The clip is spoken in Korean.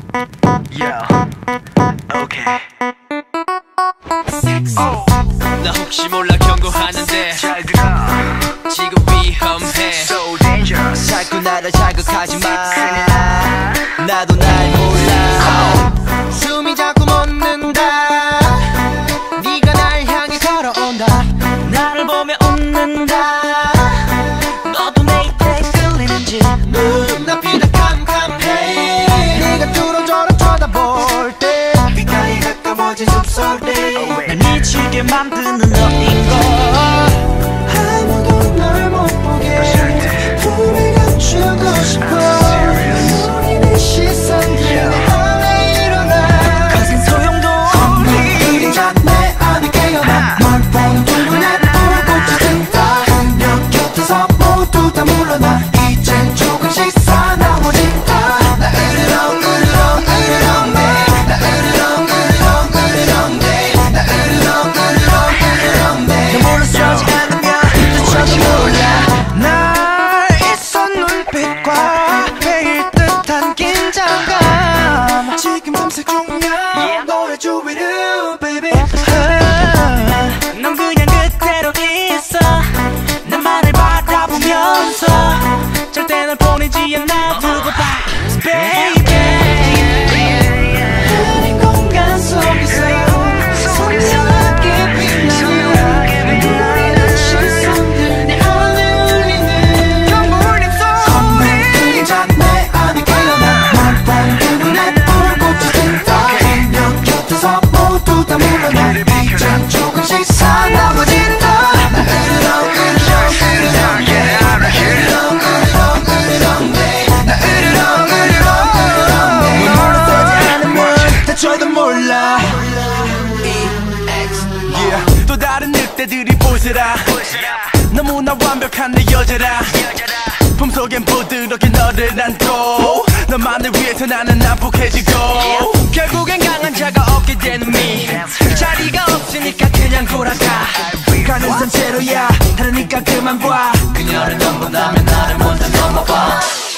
Yeah, okay. 나 혹시 몰라 경고하는데 잘 들어 지금 위험해 So dangerous 자꾸 나를 자극하지 마 나도 날 몰라 숨이 자꾸 멎는다 네가 날 향해 걸어온다 나를 보며 웃는다 너도 내 입에 끌리는지 눈앞이 다 캄캄해 네가 뚫어져라 쳐다볼 때 귓가에 가까워진 숨소리 날 미치게 만드는 너인 걸 아무도 널 못 보게 품에 감추고 싶어 우리 내 시선들이 내 안에 일어나 거센 소용돌이 그림자 내 안에 깨어나 널 보는 눈에 불꽃이 든다 그녀 곁에서 모두 다 물러나 이젠 조금씩 사나워진다 나 으르렁 으르렁 으르렁대 나 으르렁 으르렁 으르렁대 나 으르렁 으르렁 으르렁대 너 물러서지 않으면 미쳐도 몰라 날 있어 눈빛과 베일 듯한 긴장감 지금 탐색 중이야 너의 주위를 baby 넌 그냥 그대로 있어 나만을 바라보면서 절대 널 보내지 않아 두고 봐 baby 흐린 공간 속에서 선명하게 빛나는 너의 시선들 내 안에 울리는 울림소리 그림자 내 안에 깨어나 널 보는 눈에 불꽃이 든다 그녀 곁에서 모두 다 물러나 이젠 조금씩 사나워진다 나 으르렁 으르렁 으르렁대 으르렁 으르렁 으르렁대 나 으르렁 으르렁 으르렁대 물러서지 않으면 다쳐도 몰라 yeah. 또 다른 늑대들이 보세라 너무나 완벽한 내 여자라 품속엔 부드럽게 너를 안고 너만을 위해서 나는 난폭해지고 결국엔 강한 자가 없게 되는 미 자리가 없으니까 그냥 돌아가 가는 산채로야 다르니까 그만 봐 그녀를 넘본다면 나를 먼저 넘어봐